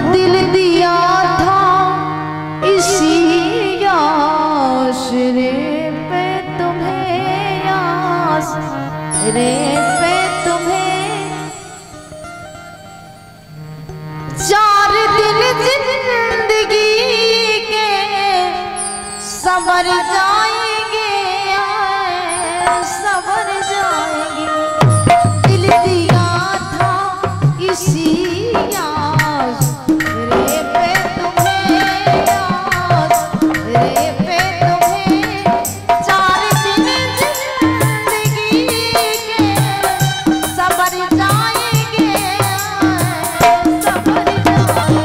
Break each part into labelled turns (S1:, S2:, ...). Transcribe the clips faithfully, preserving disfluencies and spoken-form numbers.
S1: दिल दिया था इसी आसरे पे तुम्हें, आसरे पे तुम्हें। चार दिन जिंदगी के सबर जाएंगे, सबर जाएंगे। दिल दिया था इसी आसरे पे तुम्हें, आसरे पे तुम्हें। चार दिन जिंदगी के सबर जाएंगे, सबर जाएंगे।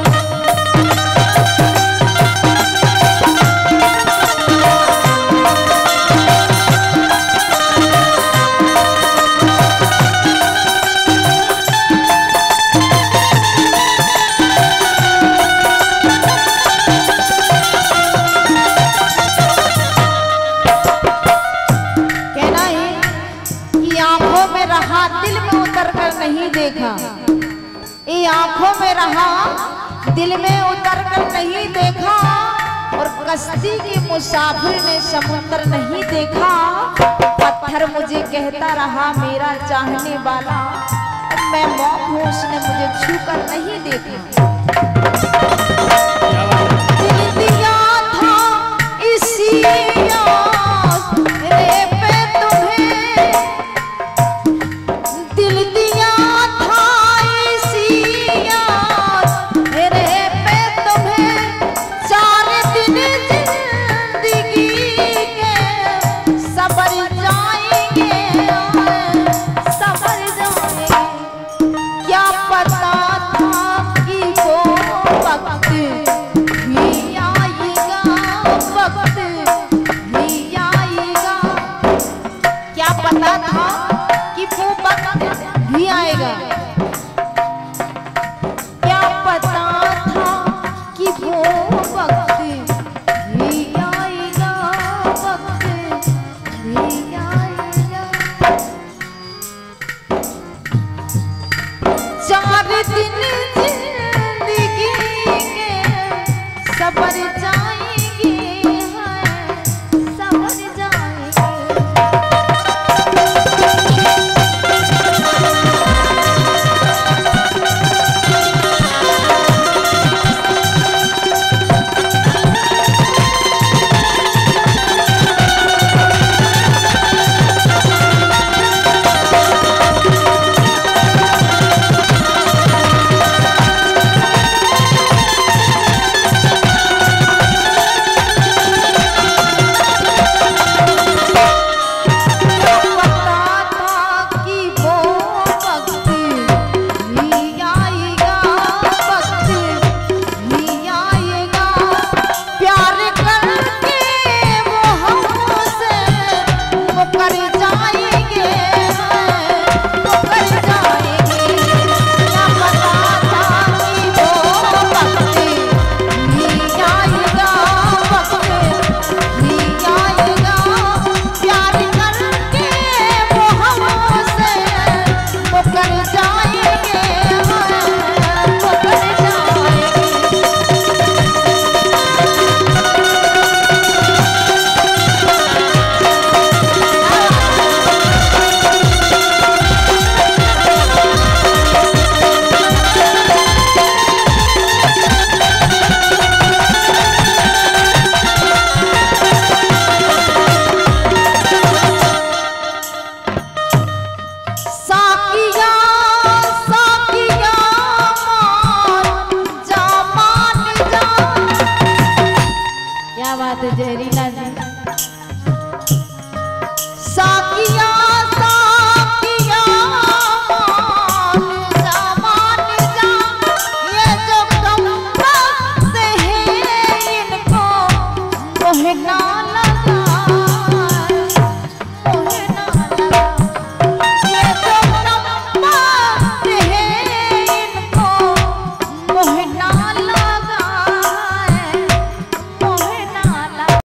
S1: दिल में उतर कर नहीं देखा, ये आंखों में रहा दिल में उतर कर नहीं देखा। और कश्ती के मुसाफिर ने समुद्र नहीं देखा। पत्थर मुझे कहता रहा मेरा चाहने वाला, मैं मौत हूँ उसने मुझे छू कर नहीं देखा।